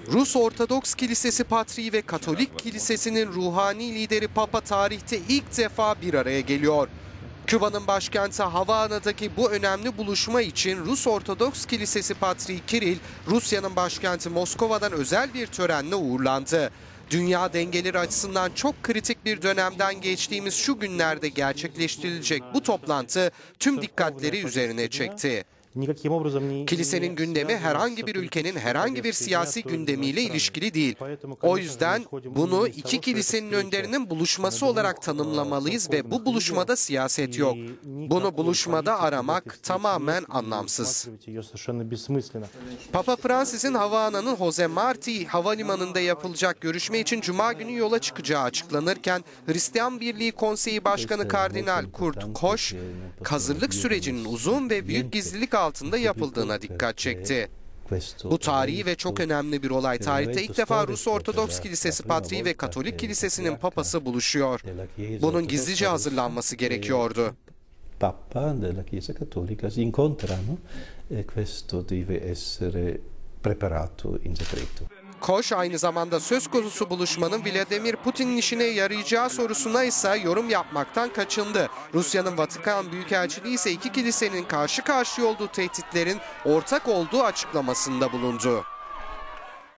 Rus Ortodoks Kilisesi Patriği ve Katolik Kilisesi'nin ruhani lideri Papa tarihte ilk defa bir araya geliyor. Küba'nın başkenti Havana'daki bu önemli buluşma için Rus Ortodoks Kilisesi Patriği Kiril, Rusya'nın başkenti Moskova'dan özel bir törenle uğurlandı. Dünya dengeleri açısından çok kritik bir dönemden geçtiğimiz şu günlerde gerçekleştirilecek bu toplantı tüm dikkatleri üzerine çekti. Kilisenin gündemi herhangi bir ülkenin herhangi bir siyasi gündemiyle ilişkili değil. O yüzden bunu iki kilisenin önderinin buluşması olarak tanımlamalıyız ve bu buluşmada siyaset yok. Bunu buluşmada aramak tamamen anlamsız. Papa Francis'in Havana'nın Jose Marti havalimanında yapılacak görüşme için Cuma günü yola çıkacağı açıklanırken Hristiyan Birliği Konseyi Başkanı Kardinal Kurt Koch, hazırlık sürecinin uzun ve büyük gizlilik altında yapıldığına dikkat çekti. Bu tarihi ve çok önemli bir olay. Tarihte ilk defa Rus Ortodoks Kilisesi Patriği ve Katolik Kilisesi'nin papası buluşuyor. Bunun gizlice hazırlanması gerekiyordu. Papa della Chiesa Cattolica si incontrano e questo deve essere preparato in segreto. Koch aynı zamanda söz konusu buluşmanın Vladimir Putin'in işine yarayacağı sorusuna ise yorum yapmaktan kaçındı. Rusya'nın Vatikan Büyükelçiliği ise iki kilisenin karşı karşıya olduğu tehditlerin ortak olduğu açıklamasında bulundu.